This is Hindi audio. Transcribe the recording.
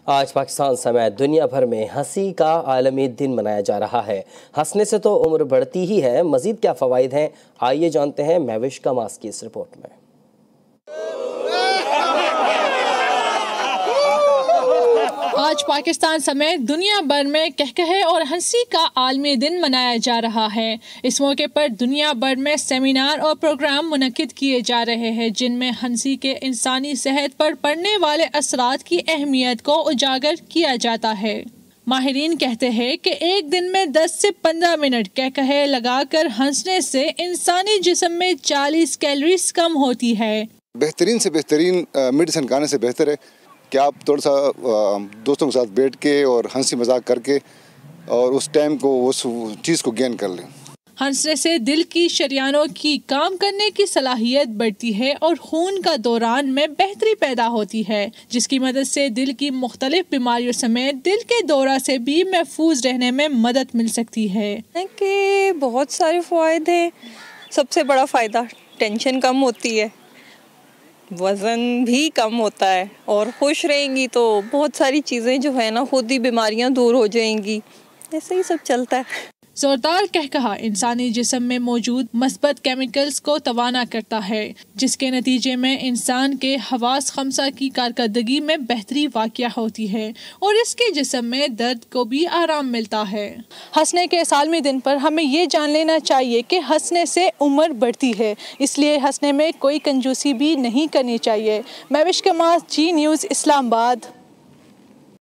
आज पाकिस्तान समेत दुनिया भर में हंसी का आलमी दिन मनाया जा रहा है। हंसने से तो उम्र बढ़ती ही है, मजीद क्या फ़वाइद हैं, आइए जानते हैं महविश कमास की इस रिपोर्ट में। आज पाकिस्तान समेत दुनिया भर में कहकहे और हंसी का आलमी दिन मनाया जा रहा है। इस मौके पर दुनिया भर में सेमिनार और प्रोग्राम मुनक्किद किए जा रहे हैं, जिनमें हंसी के इंसानी सेहत पर पड़ने वाले असरात की अहमियत को उजागर किया जाता है। माहिरीन कहते हैं कि एक दिन में 10 से 15 मिनट कहकहे लगाकर हंसने से इंसानी जिस्म में 40 कैलोरीज कम होती है। बेहतरीन से बेहतरीन मेडिसिन खाने से बेहतर है कि आप थोड़ा सा दोस्तों के साथ बैठ के और हंसी मजाक करके और उस टाइम को उस चीज़ को गेन कर लें। हंसने से दिल की शरियानों की काम करने की सलाहियत बढ़ती है और खून का दौरान में बेहतरी पैदा होती है, जिसकी मदद से दिल की मुख्तलिफ बीमारियों समेत दिल के दौरा से भी महफूज रहने में मदद मिल सकती है। कि बहुत सारे फ़ायदे हैं। सबसे बड़ा फ़ायदा टेंशन कम होती है, वज़न भी कम होता है और खुश रहेंगी तो बहुत सारी चीज़ें जो है ना खुद ही बीमारियां दूर हो जाएंगी। ऐसे ही सब चलता है। जोरदार कहकहा इंसानी जिस्म में मौजूद मस्बत केमिकल्स को तवाना करता है, जिसके नतीजे में इंसान के हवास खमसा की कारकर्दगी में बेहतरी वाक़या होती है और इसके जिस्म में दर्द को भी आराम मिलता है। हंसने के सालमी दिन पर हमें ये जान लेना चाहिए कि हंसने से उम्र बढ़ती है, इसलिए हंसने में कोई कंजूसी भी नहीं करनी चाहिए। महविश कमास, जी न्यूज़, इस्लामाबाद।